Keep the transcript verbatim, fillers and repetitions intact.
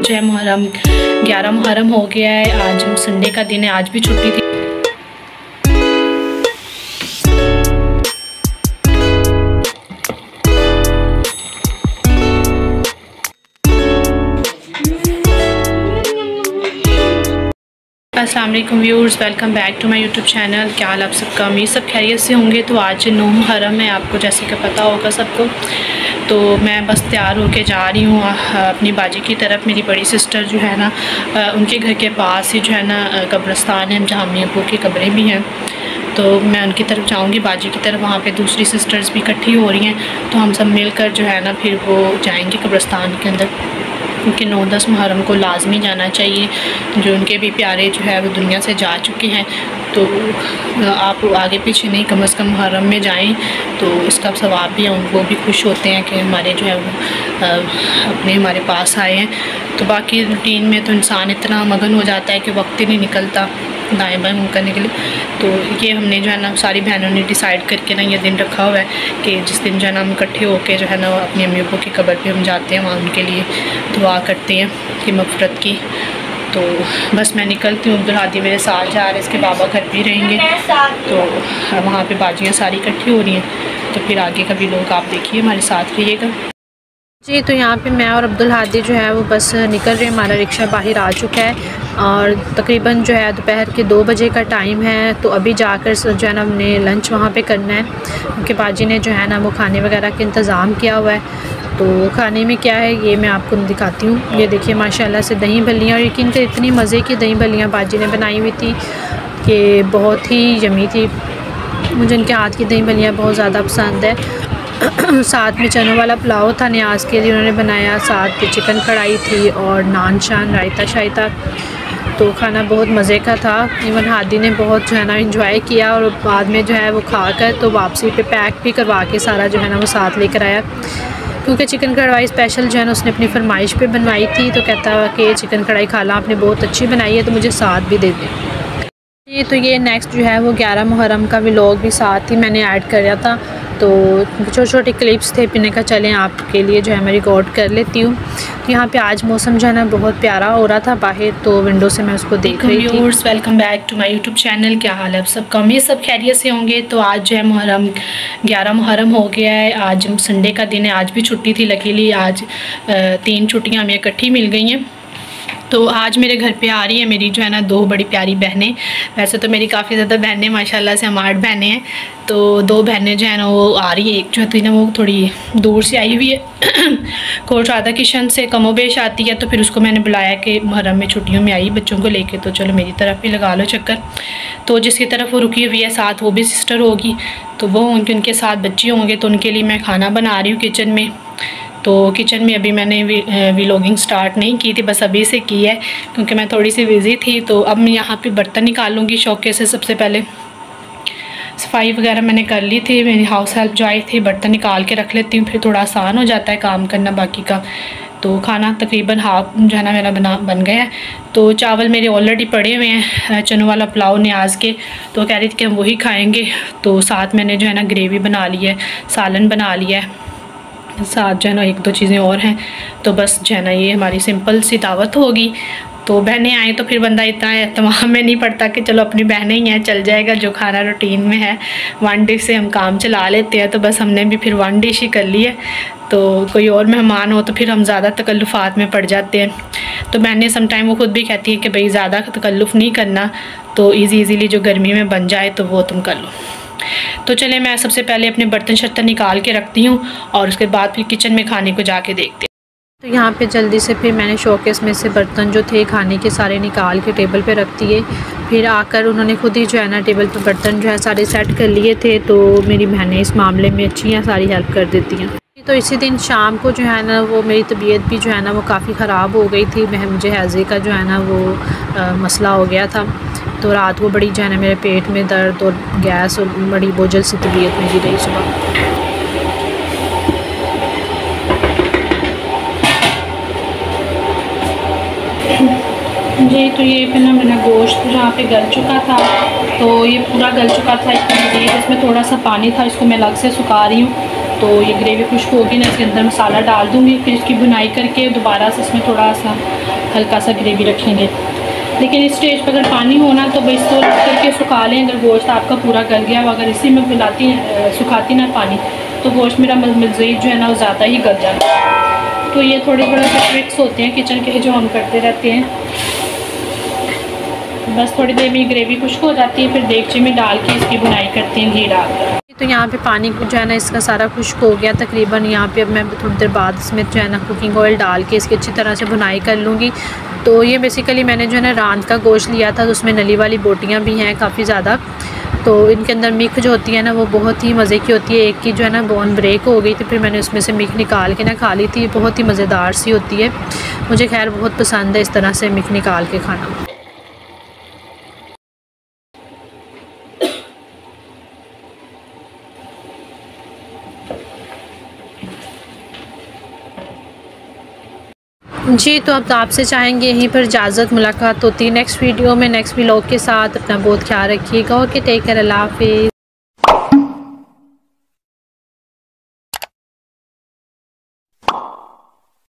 जो है मुहर्रम ग्यारह मुहर्रम हो गया है। आज संडे का दिन है, आज भी छुट्टी थी। अस्सलाम वालेकुम viewers, welcome back to my YouTube channel. क्या हाल आप सबका? उम्मीद सब खैरियत से होंगे। तो आज नौ मुहर्रम है, आपको जैसे कि पता होगा सबको। तो मैं बस तैयार होके जा रही हूँ अपनी बाजी की तरफ। मेरी बड़ी सिस्टर जो है ना, उनके घर के पास ही जो है ना कब्रिस्तान है, जहाँ अम्मी अब्बू की कब्रें भी हैं। तो मैं उनकी तरफ जाऊँगी, बाजी की तरफ। वहाँ पे दूसरी सिस्टर्स भी इकट्ठी हो रही हैं, तो हम सब मिलकर जो है ना फिर वो जाएंगे कब्रिस्तान के अंदर, क्योंकि नौ दस मुहर्रम को लाजमी जाना चाहिए। जो उनके भी प्यारे जो है वो दुनिया से जा चुके हैं, तो आप आगे पीछे नहीं, कम अज़ कम मुहर्रम में जाएं, तो इसका सवाब भी है। वो भी खुश होते हैं कि हमारे जो है वो अपने हमारे पास आए हैं। तो बाकी रूटीन में तो इंसान इतना मगन हो जाता है कि वक्त ही नहीं निकलता दाएँ बाएँ करने के लिए। तो ये हमने जो है ना सारी बहनों ने डिसाइड करके ना ये दिन रखा हुआ है कि जिस दिन जो है ना हम इकट्ठे होकर जो है ना अपनी अम्मी अब्बू की कब्र पे हम जाते हैं, वहाँ उनके लिए दुआ करते हैं कि मग़फ़िरत की। तो बस मैं निकलती हूँ। अब्दुल हादी मेरे साथ जा रहे हैं, इसके बाबा घर भी रहेंगे। तो वहाँ पे बाजियाँ सारी इकट्ठी हो रही हैं। तो फिर आगे का भी लोग आप देखिए, हमारे साथ रहिएगा जी। तो यहाँ पे मैं और अब्दुल हादी जो है वो बस निकल रहे हैं। हमारा रिक्शा बाहर आ चुका है और तकरीबन जो है दोपहर के दो बजे का टाइम है। तो अभी जाकर जो है ना हमने लंच वहाँ पे करना है, क्योंकि बाजी ने जो है ना वो खाने वगैरह का इंतज़ाम किया हुआ है। तो खाने में क्या है ये मैं आपको दिखाती हूँ। ये देखिए माशाल्लाह से दही भल्लियाँ, और यकीन कर इतनी मज़े की दही भल्लियाँ बाजी ने बनाई हुई थी कि बहुत ही यमी थी। मुझे इनके हाथ की दही भल्लियाँ बहुत ज़्यादा पसंद है। साथ में चनों वाला पुलाव था न्याज के लिए उन्होंने बनाया, साथ चिकन कढ़ाई थी और नान शान रायता शायता। तो खाना बहुत मज़े का था। इवन हादी ने बहुत जो है ना इंजॉय किया, और बाद में जो है वो खाकर तो वापसी पे पैक भी करवा के सारा जो है ना वो साथ लेकर आया, क्योंकि चिकन कढ़ाई स्पेशल जो है ना उसने अपनी फरमाइश पे बनवाई थी। तो कहता कि चिकन कढ़ाई खाला आपने बहुत अच्छी बनाई है, तो मुझे साथ भी दे दें। ये तो ये नेक्स्ट जो है वो ग्यारह मुहर्रम का व्लॉग भी साथ ही मैंने ऐड कर दिया था। तो छोटे छोटे क्लिप्स थे, मैंने कहा चलें आपके लिए जो है मैं रिकॉर्ड कर लेती हूँ। तो यहाँ पे आज मौसम जो है ना बहुत प्यारा हो रहा था बाहर, तो विंडो से मैं उसको देख रही थी। Viewers, welcome back to my YouTube channel. क्या हाल है आप सबका? उम्मीद सब खैरियत से होंगे। तो आज जो है मुहर्रम ग्यारह मुहर्रम हो गया है। आज संडे का दिन है, आज भी छुट्टी थी। लकीली आज तीन छुट्टियाँ हमें इकट्ठी मिल गई हैं। तो आज मेरे घर पे आ रही है मेरी जो है ना दो बड़ी प्यारी बहनें। वैसे तो मेरी काफ़ी ज़्यादा बहनें माशाल्लाह से, हम आठ बहनें हैं। तो दो बहनें जो है ना वो आ रही है। एक जो है ना वो थोड़ी दूर से आई हुई है, कोटरादा किशन से कमोबेश आती है। तो फिर उसको मैंने बुलाया कि मुहर्रम में छुट्टियों में आई बच्चों को लेके, तो चलो मेरी तरफ भी लगा लो चक्कर। तो जिसकी तरफ वो रुकी हुई है साथ वो भी सिस्टर होगी, तो वो उनके उनके साथ बच्चे होंगे। तो उनके लिए मैं खाना बना रही हूँ किचन में। तो किचन में अभी मैंने व्लॉगिंग स्टार्ट नहीं की थी, बस अभी से की है, क्योंकि मैं थोड़ी सी बिज़ी थी। तो अब मैं यहाँ पे बर्तन निकालूंगी शौके से। सबसे पहले सफाई वगैरह मैंने कर ली थी, मेरी हाउस हेल्प जो आई थी, बर्तन निकाल के रख लेती हूँ, फिर थोड़ा आसान हो जाता है काम करना बाकी का। तो खाना तकरीबन हाफ जो है ना मेरा बना बन गया है। तो चावल मेरे ऑलरेडी पड़े हुए हैं, चनों वाला पुलाव न्याज के। तो कह रही थी कि हम वही खाएँगे। तो साथ मैंने जो है ना ग्रेवी बना ली है, सालन बना लिया है, साथ जो है ना एक दो चीज़ें और हैं। तो बस जो है ना ये हमारी सिंपल सी दावत होगी। तो बहनें आएँ तो फिर बंदा इतना एहतमाम में नहीं पड़ता कि चलो अपनी बहनें ही हैं, चल जाएगा। जो खाना रूटीन में है वन डिश से हम काम चला लेते हैं। तो बस हमने भी फिर वन डिश ही कर ली है। तो कोई और मेहमान हो तो फिर हम ज़्यादा तकल्लुफ़ात में पड़ जाते हैं। तो बहनें समटाइम वो ख़ुद भी कहती है कि भाई ज़्यादा तकल्लुफ़ नहीं करना, तो ईज़ी ईज़ीली जो गर्मी में बन जाए तो वो तुम कर लो। तो चले मैं सबसे पहले अपने बर्तन शर्तन निकाल के रखती हूँ, और उसके बाद फिर किचन में खाने को जाके देखते हैं। तो यहाँ पे जल्दी से फिर मैंने शोकेस में से बर्तन जो थे खाने के सारे निकाल के टेबल पे रख दिए। फिर आकर उन्होंने खुद ही जो है ना टेबल पे बर्तन जो है सारे सेट कर लिए थे। तो मेरी बहनें इस मामले में अच्छी हैं, सारी हेल्प कर देती हैं। तो इसी दिन शाम को जो है ना वो मेरी तबीयत भी जो है ना वो काफ़ी ख़राब हो गई थी। मैं मुझे हैज़े का जो है ना वो आ, मसला हो गया था। तो रात को बड़ी जो है ना मेरे पेट में दर्द और गैस और बड़ी बोझल सी तबीयत मेरी रही सुबह। जी तो ये फिर ना मैंने गोश्त जहाँ पे गल चुका था, तो ये पूरा गल चुका था। इसमें इसमें थोड़ा सा पानी था, इसको मैं अलग से सुखा रही हूँ। तो ये ग्रेवी खुश्क होगी ना, इसके अंदर मसाला डाल दूँगी, फिर इसकी भुनाई करके दोबारा से इसमें थोड़ा सा हल्का सा ग्रेवी रखेंगे। लेकिन इस स्टेज पर अगर पानी हो ना तो बस इसको करके सुखा लें। अगर गोश्त आपका पूरा गल गया हो, अगर इसी में मिलाती सुखाती ना पानी, तो गोश्त मेरा मज़ीद जो है ना वो ज़्यादा ही गल जाता है। तो ये थोड़े थोड़े से ट्रिक्स होते हैं किचन के जो हम करते रहते हैं। बस थोड़ी देर में ग्रेवी खुश्क हो जाती है, फिर देगची में डाल के इसकी बुनाई करते हैं घी डालकर। तो यहाँ पे पानी जो है ना इसका सारा खुश्क हो गया तकरीबन। यहाँ पे अब मैं थोड़ी देर बाद इसमें जो है ना कुकिंग ऑयल डाल के इसकी अच्छी तरह से बुनाई कर लूँगी। तो ये बेसिकली मैंने जो है ना रात का गोश्त लिया था, तो उसमें नली वाली बोटियाँ भी हैं काफ़ी ज़्यादा। तो इनके अंदर मिक जो होती है ना वो बहुत ही मज़े की होती है। एक की जो है ना बोन ब्रेक हो गई थी, फिर मैंने उसमें से मिक निकाल के ना खा ली थी। बहुत ही मज़ेदार सी होती है, मुझे खैर बहुत पसंद है इस तरह से मिक निकाल के खाना। जी तो अब आपसे चाहेंगे यहीं पर इजाज़त, मुलाकात होती है नेक्स्ट वीडियो में नेक्स्ट व्लॉग के साथ। अपना बहुत ख्याल रखिएगा। ओके, टेक केयर, अल्लाह हाफिज़।